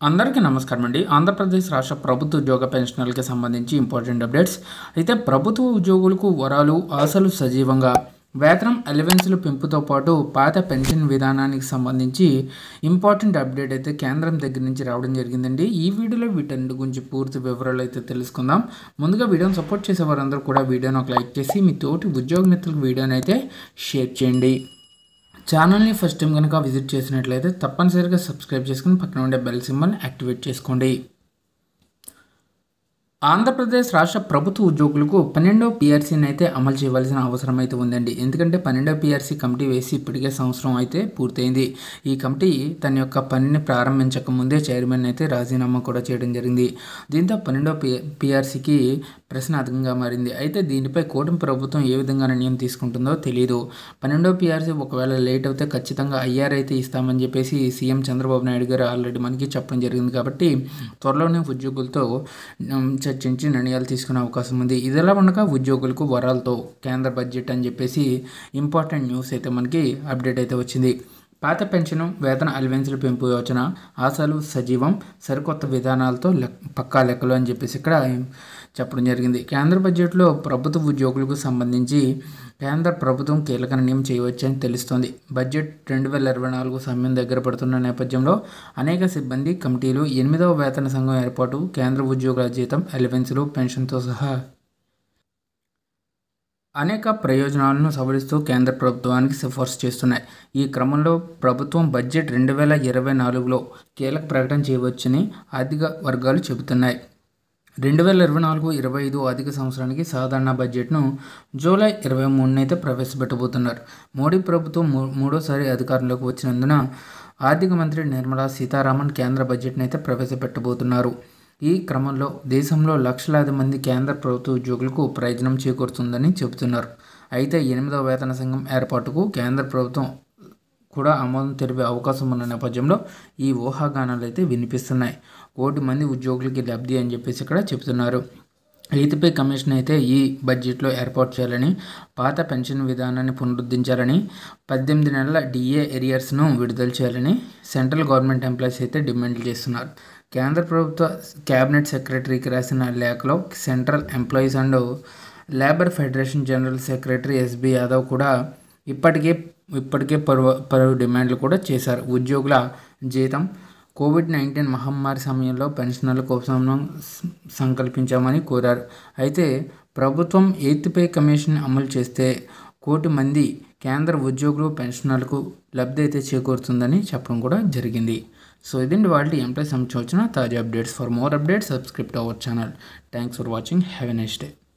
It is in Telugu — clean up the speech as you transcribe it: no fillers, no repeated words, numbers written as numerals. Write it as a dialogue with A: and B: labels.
A: అందరికీ నమస్కారం అండి. ఆంధ్రప్రదేశ్ రాష్ట్ర ప్రభుత్వ ఉద్యోగ పెన్షనర్లకి సంబంధించి ఇంపార్టెంట్ అప్డేట్స్. అయితే ప్రభుత్వ ఉద్యోగులకు వరాలు ఆశలు సజీవంగా వేతనం అలవెన్స్ల పెంపుతో పాటు పాత పెన్షన్ విధానానికి సంబంధించి ఇంపార్టెంట్ అప్డేట్ అయితే కేంద్రం దగ్గర నుంచి రావడం జరిగిందండి. ఈ వీడియోలో వీటన్నిటి గురించి పూర్తి వివరాలు అయితే తెలుసుకుందాం. ముందుగా వీడియోని సపోర్ట్ చేసే వారందరూ కూడా వీడియోని ఒక లైక్ చేసి మీ తోటి ఉద్యోగ మిత్రులకు వీడియోని అయితే షేర్ చేయండి. ఛానల్ని ఫస్ట్ టైం కనుక విజిట్ చేసినట్లయితే తప్పనిసరిగా సబ్స్క్రైబ్ చేసుకుని పక్కన ఉండే బెల్ సింబల్ని యాక్టివేట్ చేసుకోండి. ఆంధ్రప్రదేశ్ రాష్ట్ర ప్రభుత్వ ఉద్యోగులకు 12వ పీఆర్సీని అయితే అమలు చేయవలసిన అవసరం అయితే ఉందండి. ఎందుకంటే 12వ పీఆర్సీ కమిటీ వేసి ఇప్పటికే సంవత్సరం అయితే పూర్తయింది. ఈ కమిటీ తన యొక్క పనిని ప్రారంభించక ముందే చైర్మన్ అయితే రాజీనామా కూడా చేయడం జరిగింది. దీంతో 12వ పీఆర్సీకి ప్రశ్నార్థకంగా మారింది. అయితే దీనిపై కూటమి ప్రభుత్వం ఏ విధంగా నిర్ణయం తీసుకుంటుందో తెలియదు. 12వ పీఆర్సీ ఒకవేళ లేట్ అయితే ఖచ్చితంగా ఐఆర్ అయితే ఇస్తామని చెప్పేసి సీఎం చంద్రబాబు నాయుడు గారు ఆల్రెడీ మనకి చెప్పడం జరిగింది. కాబట్టి త్వరలోనే ఉద్యోగులతో చర్చించి నిర్ణయాలు తీసుకునే అవకాశం ఉంది. ఇదిలా ఉండగా ఉద్యోగులకు వరాలతో కేంద్ర బడ్జెట్ అని చెప్పేసి ఇంపార్టెంట్ న్యూస్ అయితే మనకి అప్డేట్ అయితే వచ్చింది. పాత పెన్షన్ వేతన అలవెన్స్ల పెంపు యోచన ఆశలు సజీవం సరికొత్త విధానాలతో పక్కా లెక్కలు అని చెప్పేసి ఇక్కడ చెప్పడం జరిగింది. కేంద్ర బడ్జెట్లో ప్రభుత్వ ఉద్యోగులకు సంబంధించి కేంద్ర ప్రభుత్వం కీలక నిర్ణయం చేయవచ్చని తెలుస్తోంది. బడ్జెట్ 2024 సమయం దగ్గర పడుతున్న నేపథ్యంలో అనేక సిబ్బంది కమిటీలు 8వ వేతన సంఘం ఏర్పాటు కేంద్ర ఉద్యోగుల జీతం అలవెన్స్లు పెన్షన్తో సహా అనేక ప్రయోజనాలను సవరిస్తూ కేంద్ర ప్రభుత్వానికి సిఫార్సు చేస్తున్నాయి. ఈ క్రమంలో ప్రభుత్వం బడ్జెట్ 2024లో కీలక ప్రకటన చేయవచ్చని ఆర్థిక వర్గాలు చెబుతున్నాయి. 2024-25 ఆర్థిక సంవత్సరానికి సాధారణ బడ్జెట్ను జూలై 23న అయితే ప్రవేశపెట్టబోతున్నారు. మోడీ ప్రభుత్వం మూడోసారి అధికారంలోకి వచ్చినందున ఆర్థిక మంత్రి నిర్మలా సీతారామన్ కేంద్ర బడ్జెట్ను అయితే ప్రవేశపెట్టబోతున్నారు. ఈ క్రమంలో దేశంలో లక్షలాది మంది కేంద్ర ప్రభుత్వ ఉద్యోగులకు ప్రయోజనం చేకూరుతుందని చెబుతున్నారు. అయితే 8వ వేతన సంఘం ఏర్పాటుకు కేంద్ర ప్రభుత్వం కూడా ఆమోదం తెలిపే అవకాశం ఉన్న నేపథ్యంలో ఈ ఊహాగానాలు అయితే వినిపిస్తున్నాయి. 1 కోటి మంది ఉద్యోగులకి లబ్ధి అని చెప్పేసి ఇక్కడ చెబుతున్నారు. 8th పే కమిషన్ అయితే ఈ బడ్జెట్లో ఏర్పాటు చేయాలని, పాత పెన్షన్ విధానాన్ని పునరుద్ధరించాలని, 18 నెలల డిఏ ఎరియర్స్ను విడుదల చేయాలని సెంట్రల్ గవర్నమెంట్ ఎంప్లాయీస్ అయితే డిమాండ్లు చేస్తున్నారు. కేంద్ర ప్రభుత్వ క్యాబినెట్ సెక్రటరీకి రాసిన లేఖలో central employees and labour federation general secretary SB Yadav కూడా ఇప్పటికే పలు డిమాండ్లు కూడా చేశారు. ఉద్యోగుల జీతం, కోవిడ్-19 మహమ్మారి సమయంలో పెన్షనర్ల కోసం సంకల్పించామని కోరారు. అయితే ప్రభుత్వం 8th పే కమిషన్ అమలు చేస్తే 1 కోటి మంది కేంద్ర ఉద్యోగులు పెన్షనర్లకు లబ్ధి అయితే చేకూరుతుందని చెప్పడం కూడా జరిగింది. సో ఇదండి వాళ్ళ ఎంప్లాయీస్ సంబంధించిన తాజా updates. For more updates subscribe to our channel. Thanks for watching. Have a nice day.